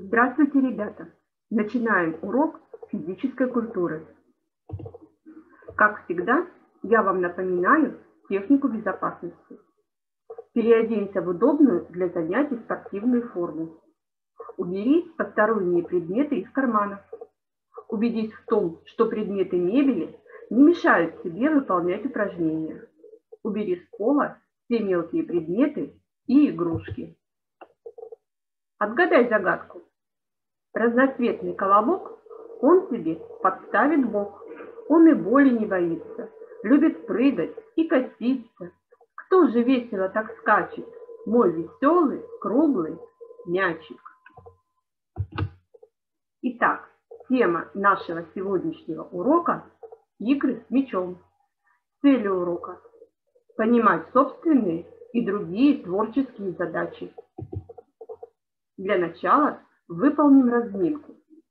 Здравствуйте, ребята! Начинаем урок физической культуры. Как всегда, я вам напоминаю технику безопасности. Переоденься в удобную для занятий спортивную форму. Убери посторонние предметы из карманов. Убедись в том, что предметы мебели не мешают тебе выполнять упражнения. Убери с пола все мелкие предметы и игрушки. Отгадай загадку. Разноцветный колобок, он тебе подставит Бог. Он и боли не боится, любит прыгать и катиться. Кто же весело так скачет? Мой веселый, круглый мячик. Итак, тема нашего сегодняшнего урока – игры с мячом. Цель урока – понимать собственные и другие творческие задачи. Для начала выполним разминку.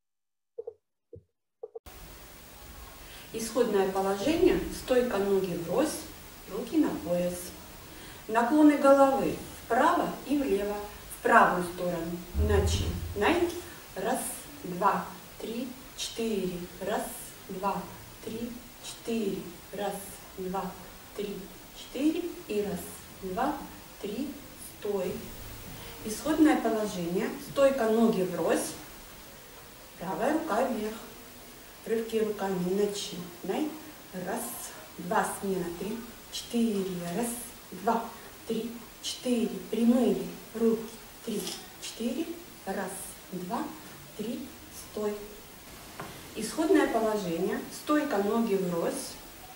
Исходное положение – стойка ноги врозь, руки на пояс. Наклоны головы вправо и влево, в правую сторону. Начинай. Раз, два, три, четыре. Раз, два, три, четыре. Раз, два, три, четыре. И раз, два, три, стой. Исходное положение. Стойка ноги врозь. Правая рука вверх. Рывки руками. Начинай. Раз, два, смена. Три, четыре. Раз, два, три, четыре. Прямые руки. Три, четыре. Раз, два, три, стой. Исходное положение. Стойка ноги врозь.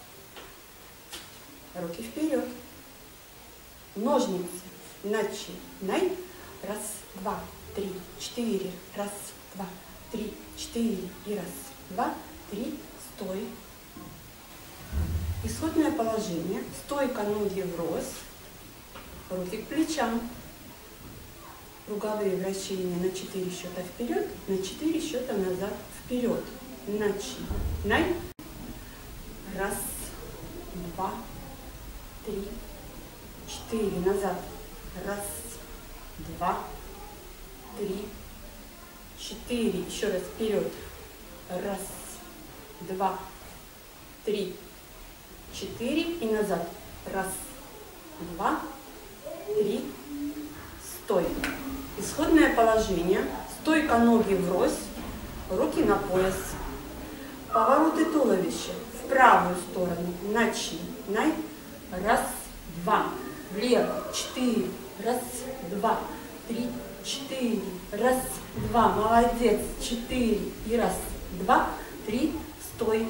Руки вперед. Ножницы. Начинай. Раз, два, три, четыре. Раз, два, три, четыре. И раз, два, три, стой. Исходное положение. Стойка ноги врозь. Руки к плечам. Круговые вращения на 4 счета вперед, на 4 счета назад вперед. Начинай. Раз, два, три, четыре. Назад. Раз, два, три, четыре. Еще раз вперед. Раз, два, три, четыре. И назад. Раз, два, три, стой. Исходное положение. Стойка ноги врозь, руки на пояс. Повороты туловища в правую сторону. Начинай. Раз, два, влево, четыре. Раз, два, три, четыре. Раз, два. Молодец. Четыре. И раз, два, три, стой.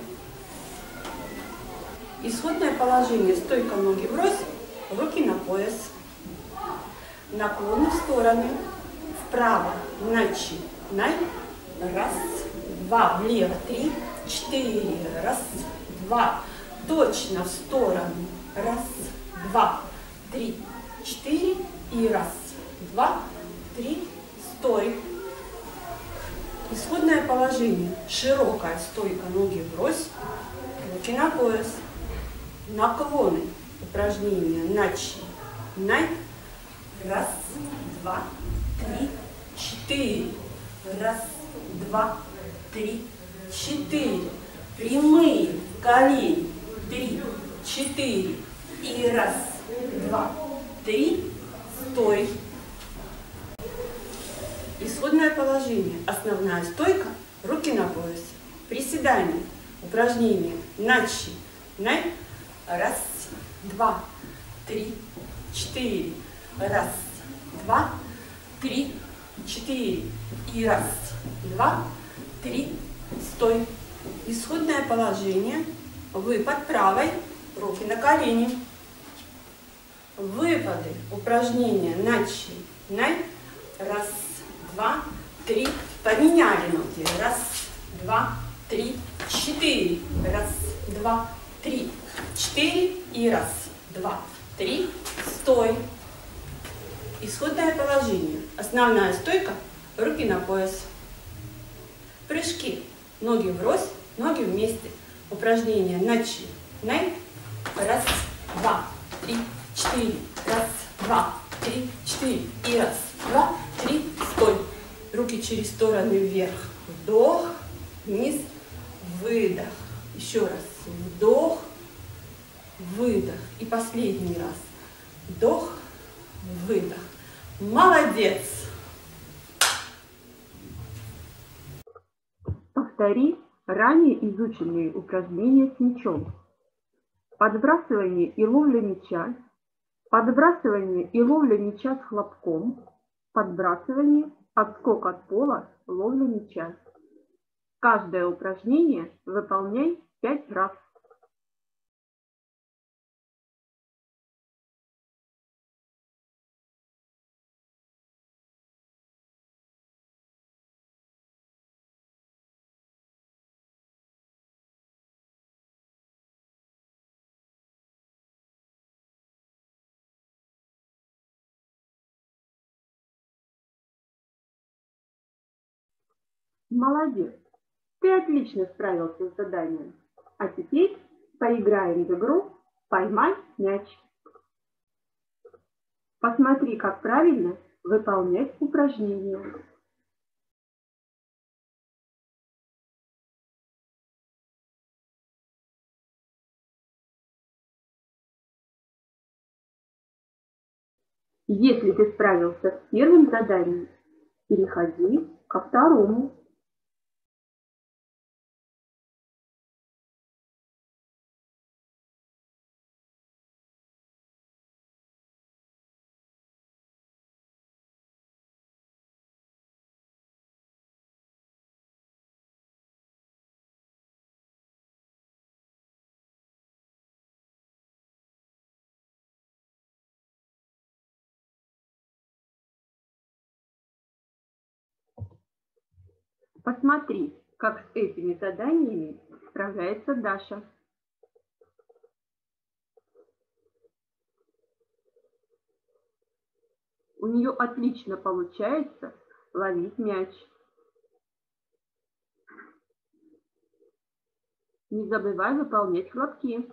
Исходное положение. Стойка ноги врозь, руки на пояс. Наклоны в стороны. Вправо. Начинай. Раз, два. Влево. Три, четыре. Раз, два. Точно в сторону. Раз, два, три, четыре. И раз, два, три, стой. Исходное положение. Широкая стойка ноги врозь, руки на пояс. Наклоны. Упражнение. Начинай. Раз, два, три, четыре. Раз, два, три, четыре. Прямые колени. Три, четыре. И раз, два, три, стой. Исходное положение. Основная стойка. Руки на пояс. Приседание. Упражнение. Начинай. Раз, два, три, четыре. Раз, два, три, четыре. И раз, два, три, стой. Исходное положение. Выпад правой. Руки на колени. Выпады. Упражнение. Начинай. Раз, два, три. Поменяли ноги. Раз, два, три, четыре. Раз, два, три, четыре. И раз, два, три. Стой. Исходное положение. Основная стойка. Руки на пояс. Прыжки. Ноги врозь, ноги вместе. Упражнение. Начинай. Раз, два, три, четыре. Раз, два, три, четыре. И раз, два, три, стой. Руки через стороны вверх. Вдох, вниз, выдох. Еще раз. Вдох, выдох. И последний раз. Вдох, выдох. Молодец! Повтори ранее изученные упражнения с мячом. Подбрасывание и ловля мяча. Подбрасывание и ловля мяча с хлопком. Подбрасывание, отскок от пола, ловля мяча. Каждое упражнение выполняй 5 раз. Молодец! Ты отлично справился с заданием. А теперь поиграем в игру «Поймай мяч». Посмотри, как правильно выполнять упражнения. Если ты справился с первым заданием, переходи ко второму. Посмотри, как с этими заданиями справляется Даша. У нее отлично получается ловить мяч. Не забывай выполнять хлопки.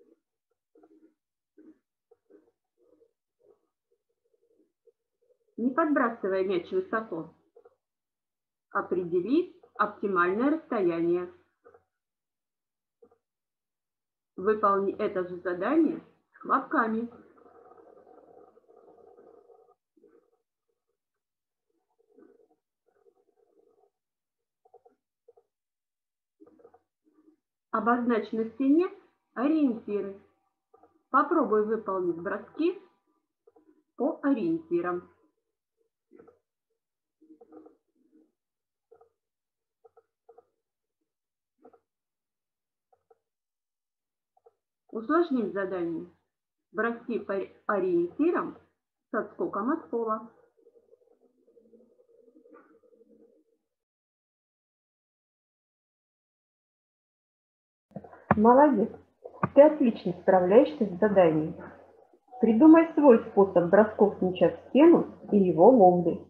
Не подбрасывай мяч высоко. Определи оптимальное расстояние. Выполни это же задание с хлопками. Обозначь на стене ориентиры. Попробуй выполнить броски по ориентирам. Усложнить задание. Броски по ориентирам с отскоком от пола. Молодец! Ты отлично справляешься с заданием. Придумай свой способ бросков мяча в стену и его ловли.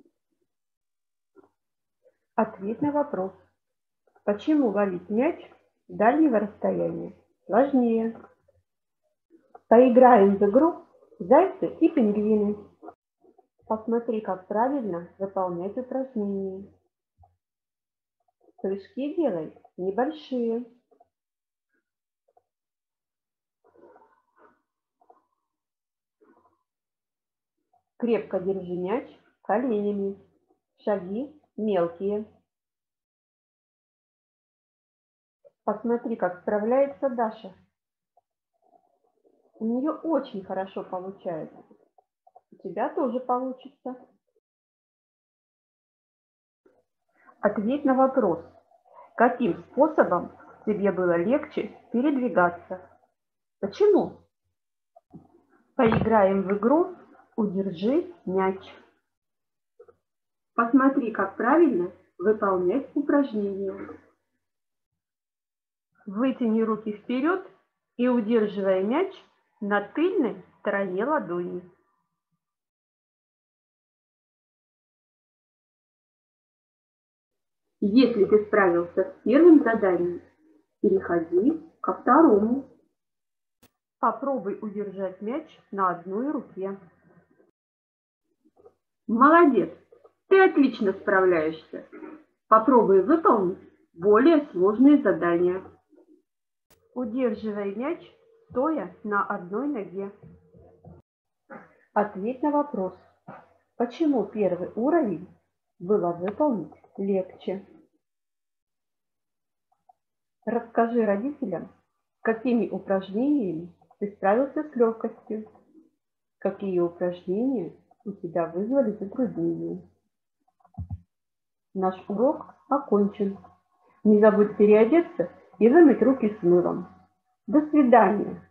Ответь на вопрос. Почему ловить мяч с дальнего расстояния сложнее? Поиграем в игру «Зайцы и пингвины». Посмотри, как правильно выполнять упражнения. Прыжки делай небольшие. Крепко держи мяч коленями. Шаги мелкие. Посмотри, как справляется Даша. У нее очень хорошо получается. У тебя тоже получится. Ответь на вопрос. Каким способом тебе было легче передвигаться? Почему? Поиграем в игру «Удержи мяч». Посмотри, как правильно выполнять упражнения. Вытяни руки вперед и удерживай мяч на тыльной стороне ладони. Если ты справился с первым заданием, переходи ко второму. Попробуй удержать мяч на одной руке. Молодец! Ты отлично справляешься. Попробуй выполнить более сложные задания. Удерживай мяч, стоя на одной ноге. Ответь на вопрос, почему первый уровень было выполнить легче. Расскажи родителям, какими упражнениями ты справился с легкостью, какие упражнения у тебя вызвали затруднения. Наш урок окончен. Не забудь переодеться и вымыть руки с мылом. До свидания!